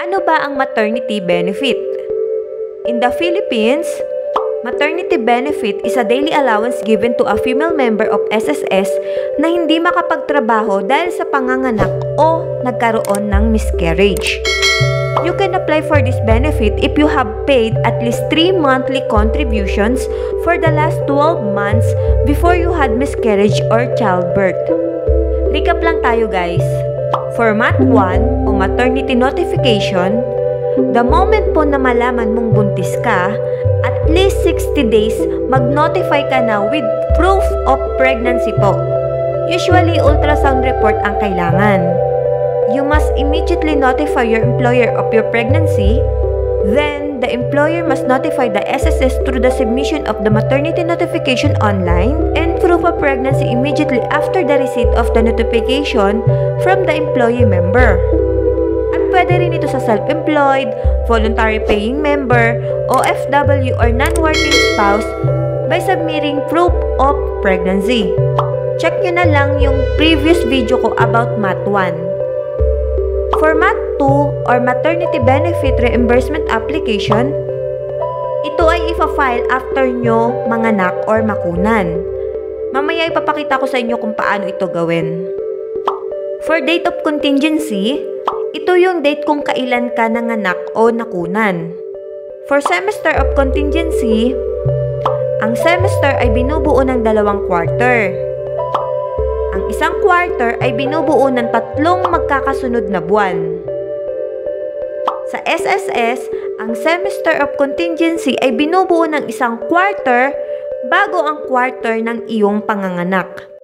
Ano ba ang maternity benefit? In the Philippines, maternity benefit is a daily allowance given to a female member of SSS na hindi makapagtrabaho dahil sa panganganak o nagkaroon ng miscarriage. You can apply for this benefit if you have paid at least 3 monthly contributions for the last 12 months before you had miscarriage or childbirth. Recap lang tayo guys. For MAT1 o maternity notification, the moment po na malaman mong buntis ka, at least 60 days mag-notify ka na with proof of pregnancy po. Usually, ultrasound report ang kailangan. You must immediately notify your employer of your pregnancy. Then, the employer must notify the SSS through the submission of the maternity notification online and proof of pregnancy immediately after the receipt of the notification from the employee member. At pwede rin ito sa self-employed, voluntary paying member, OFW or non-working spouse by submitting proof of pregnancy. Check nyo na lang yung previous video ko about MAT1. For MAT2 or Maternity Benefit Reimbursement Application, ito ay ipa-file after nyo manganak or makunan. Mamaya ipapakita ko sa inyo kung paano ito gawin. For date of contingency, ito yung date kung kailan ka nanganak o nakunan. For semester of contingency, ang semester ay binubuo ng 2 quarter. Ang isang quarter ay binubuo ng 3 magkakasunod na buwan. Sa SSS, ang semester of contingency ay binubuo ng 1 quarter bago ang quarter ng iyong panganganak.